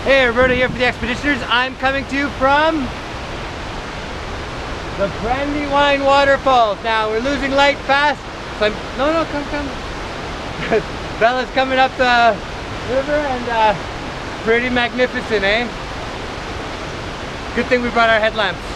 Hey, Roberto here for the Expeditioners. I'm coming to you from the Brandywine Waterfalls. Now we're losing light fast, so come. Bella's coming up the river and pretty magnificent, eh? Good thing we brought our headlamps.